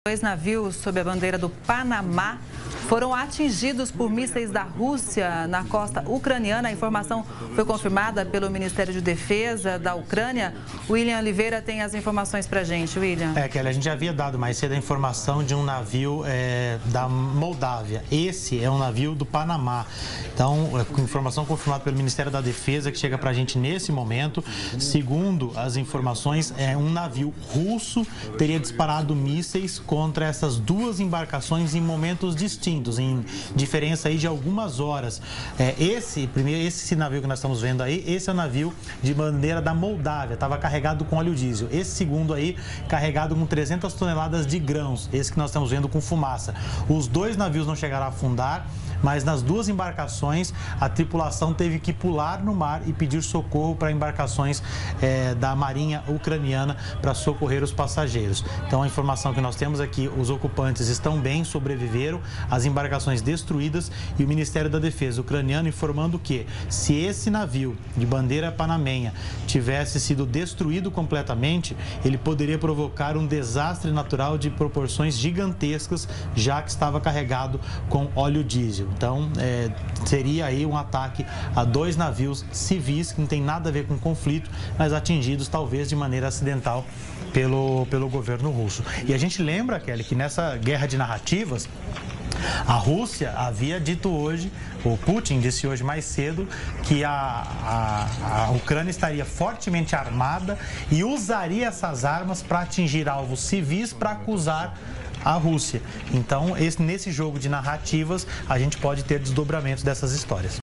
Dois navios sob a bandeira do Panamá foram atingidos por mísseis da Rússia na costa ucraniana. A informação foi confirmada pelo Ministério de Defesa da Ucrânia. William Oliveira tem as informações pra gente. William. Kelly, a gente já havia dado mais cedo a informação de um navio da Moldávia. Esse é um navio do Panamá. Então, informação confirmada pelo Ministério da Defesa que chega pra gente nesse momento. Segundo as informações, um navio russo teria disparado mísseis contra essas duas embarcações em momentos distintos, em diferença aí de algumas horas. Esse navio que nós estamos vendo aí, esse é o navio de bandeira da Moldávia, estava carregado com óleo diesel. Esse segundo aí, carregado com 300 toneladas de grãos, esse que nós estamos vendo com fumaça. Os dois navios não chegaram a afundar, mas nas duas embarcações a tripulação teve que pular no mar e pedir socorro para embarcações da Marinha Ucraniana para socorrer os passageiros. Então a informação que nós temos é que os ocupantes estão bem, sobreviveram, as embarcações destruídas, e o Ministério da Defesa ucraniano informando que se esse navio de bandeira panamenha tivesse sido destruído completamente, ele poderia provocar um desastre natural de proporções gigantescas, já que estava carregado com óleo diesel. Então, seria aí um ataque a dois navios civis que não tem nada a ver com conflito, mas atingidos talvez de maneira acidental pelo governo russo. E a gente lembra, Kelly, que nessa guerra de narrativas, a Rússia havia dito hoje, o Putin disse hoje mais cedo, que a Ucrânia estaria fortemente armada e usaria essas armas para atingir alvos civis para acusar a Rússia. Então, nesse jogo de narrativas, a gente pode ter desdobramentos dessas histórias.